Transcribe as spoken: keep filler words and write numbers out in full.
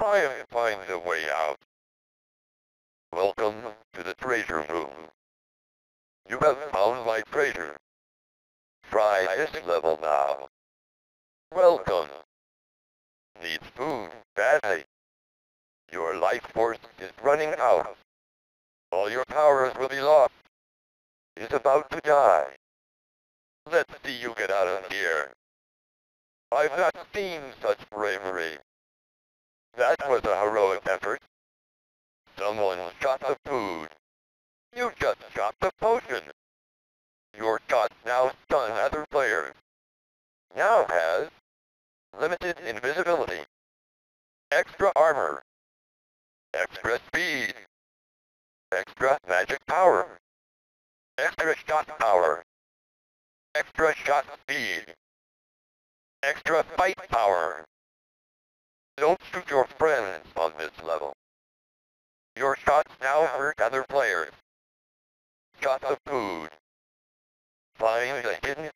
try and find a way out. Welcome to the treasure room. You have found my treasure. Try this level now. Welcome. Needs food badly. Your life force is running out. All your powers will be lost. Is about to die. Let's see you get out of here. I've not seen such bravery. That was a heroic effort. Someone shot the food. You just shot the potion. Your shots now stun other players. Now has limited invisibility, extra armor, extra speed, extra magic power, extra shot power, extra shot speed, extra fight power. Don't shoot your friends on this level. Your shots now hurt other players. Shot the food. Find a hidden